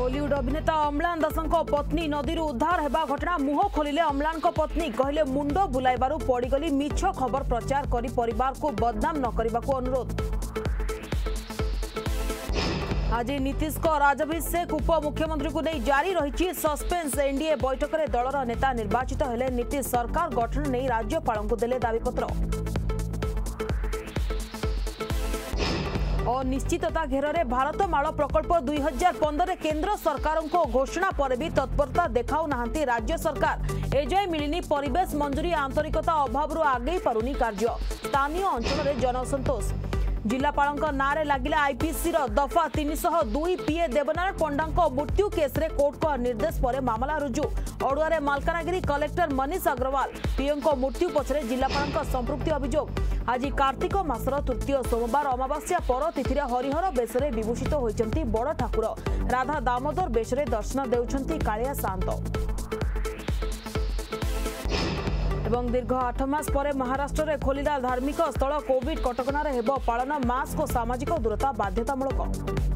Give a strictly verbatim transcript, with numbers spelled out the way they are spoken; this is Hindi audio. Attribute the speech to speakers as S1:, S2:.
S1: बॉलीवुड अभिनेता अम्लान दासंक पत्नी नदी उद्धार हेबा घटना मुह खोलिले अम्लान पत्नी कहले मुंड बुलाइबारु पड़गली मिछ खबर प्रचार करी परिवार को बदनाम न करने को अनुरोध। आज नीतीश को राजाभिषेक उप मुख्यमंत्री को नहीं जारी रही सस्पेंस। एनडीए बैठक में दलर नेता निर्वाचित हेले नीतीश सरकार गठन नहीं राज्यपाल को देले दाबीपत्र। अनिश्चितता घेर में भारतमाला प्रकल्प दुई हजार पंद्रह केंद्र सरकार को घोषणा पर भी तत्परता देखाऊ नाहंती राज्य सरकार। एजाए मिलनी परिवेश मंजूरी आंतरिकता अभाव आगे पारुनी कार्य। स्थानीय अंचल में जनसंतोष। जिलापाल नारे लगिला आईपीसी दफा तीन सौ दुई पीए देवनारायण पंडा मृत्यु केस कोर्ट को निर्देश पर मामला रुजु। अड़ुआ मालकानगिरी कलेक्टर मनीष अग्रवाल पीओ को मृत्यु पछरे जिलापाल संपृक्ति अभियोग। आज कार्तिक मासर तृतीय सोमवार अमावास्या पर तिथि हरिहर बेशरे विभूषित होइचंती बड़ ठाकुर। राधा दामोदर बेशरे दर्शन देउछंती कालिया शांत। एवं दीर्घ आठ मास पर महाराष्ट्र में खोलिला धार्मिक स्थल। कोविड कटकणार हेब पालन। मास्क और सामाजिक दूरता बाध्यतामूलक।